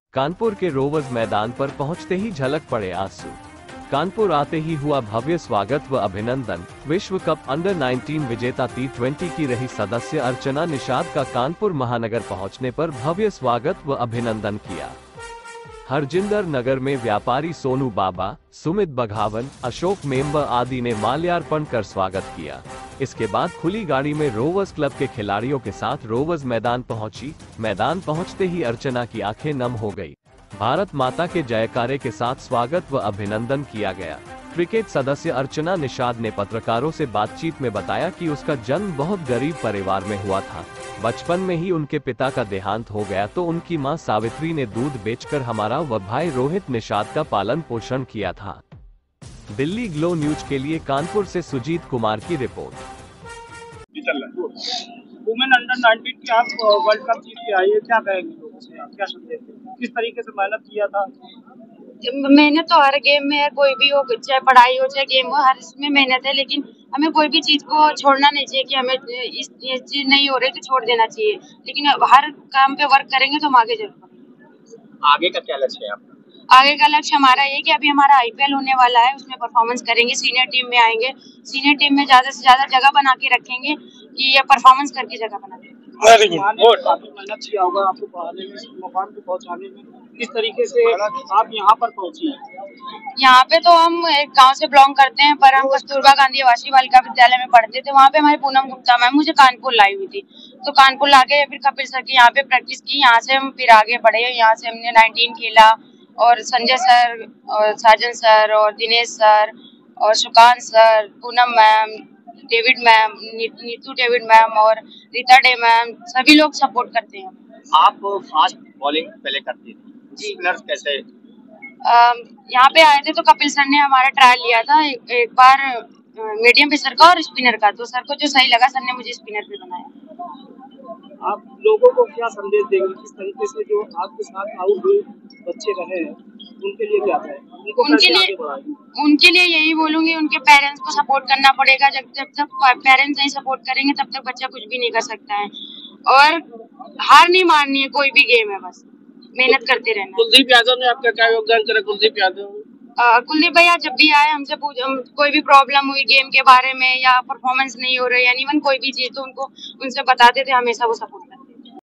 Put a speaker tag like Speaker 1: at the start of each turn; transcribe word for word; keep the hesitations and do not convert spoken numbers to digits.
Speaker 1: कानपुर के रोवर्स मैदान पर पहुंचते ही झलक पड़े आंसू। कानपुर आते ही हुआ भव्य स्वागत व अभिनंदन। विश्व कप अंडर नाइनटीन विजेता टी ट्वेंटी की रही सदस्य अर्चना निषाद का कानपुर महानगर पहुंचने पर भव्य स्वागत व अभिनंदन किया। हरजिंदर नगर में व्यापारी सोनू बाबा, सुमित बघावन, अशोक मेंबर आदि ने माल्यार्पण कर स्वागत किया। इसके बाद खुली गाड़ी में रोवर्स क्लब के खिलाड़ियों के साथ रोवर्स मैदान पहुंची। मैदान पहुंचते ही अर्चना की आंखें नम हो गई। भारत माता के जयकारे के साथ स्वागत व अभिनंदन किया गया। क्रिकेट सदस्य अर्चना निषाद ने पत्रकारों से बातचीत में बताया कि उसका जन्म बहुत गरीब परिवार में हुआ था। बचपन में ही उनके पिता का देहांत हो गया तो उनकी मां सावित्री ने दूध बेचकर हमारा व भाई रोहित निषाद का पालन पोषण किया था। दिल्ली ग्लो न्यूज के लिए कानपुर से सुजीत कुमार की रिपोर्ट।
Speaker 2: वुमेन अंडर नाइनटीन की आप वर्ल्ड कप जीत के आए, क्या कहेंगे लोगों से, आप क्या संदेश देंगे? किस तरीके से मेहनत किया था?
Speaker 3: मेहनत तो हर गेम में है, कोई भी हो, चाहे पढ़ाई हो चाहे गेम हो, हर इसमें मेहनत है। लेकिन हमें कोई भी चीज को छोड़ना नहीं चाहिए कि हमें इस ये चीज नहीं हो रही तो छोड़ देना चाहिए। लेकिन हर काम पे वर्क करेंगे तो हम आगे जरूर बढ़ेंगे।
Speaker 2: आगे का क्या लक्ष्य है आपका?
Speaker 3: आगे का लक्ष्य हमारा ये कि अभी हमारा आईपीएल होने वाला है, उसमें परफॉर्मेंस करेंगे, सीनियर टीम में आएंगे, सीनियर टीम में ज्यादा से ज्यादा जगह बना के रखेंगे कि ये परफॉर्मेंस करके जगह बना देंगे।
Speaker 2: काफी मेहनत किया होगा आपको पढ़ाने में, मुकाम पे पहुंचाने में, किस तरीके से आप यहाँ पर पहुंची?
Speaker 3: यहाँ पे तो हम एक गांव से बिलोंग करते हैं, पर हम कस्तूरबा गांधी आवासीय बालिका विद्यालय में पढ़ते थे। वहाँ पे हमारी पूनम गुप्ता मैम मुझे कानपुर लाई हुई थी, तो कानपुर लाके फिर कपिल सर की यहाँ पे प्रैक्टिस की। यहाँ से हम फिर आगे बढ़े, यहाँ से हमने नाइनटीन खेला और संजय सर और साजन सर और दिनेश सर और Sukant sir, Poonam ma'am, David ma'am, Neetu David ma'am और रीता डे मैम, सभी लोग सपोर्ट करते हैं।
Speaker 2: आप फास्ट बॉलिंग पहले करती थी, स्पिनर्स कैसे?
Speaker 3: यहाँ पे आए थे तो कपिल सर ने हमारा ट्रायल लिया था एक, एक बार मीडियम पेसर का और स्पिनर का, तो सर को जो सही लगा सर ने मुझे स्पिनर पे बनाया।
Speaker 2: आप लोगों को क्या संदेश देंगे, किस तरीके से जो आपके साथ आउट हुए बच्चे रहे हैं उनके लिए क्या है? उनको
Speaker 3: उनके लिए उनके लिए यही बोलूंगी, उनके पेरेंट्स को सपोर्ट करना पड़ेगा। जब जब तक पेरेंट्स नहीं सपोर्ट करेंगे तब तक बच्चा कुछ भी नहीं कर सकता है। और हार नहीं माननी है, कोई भी गेम है, बस मेहनत करते रहना।
Speaker 2: कुलदीप यादव ने आपका क्या योगदान करा? कुलदीप यादव
Speaker 3: कुलदीप भैया जब भी आए हमसे पूछ, कोई भी प्रॉब्लम हुई गेम के बारे में या परफॉर्मेंस नहीं हो रही है, इवन कोई भी चीज तो उनको उनसे बताते थे, हमेशा वो सपोर्ट करते।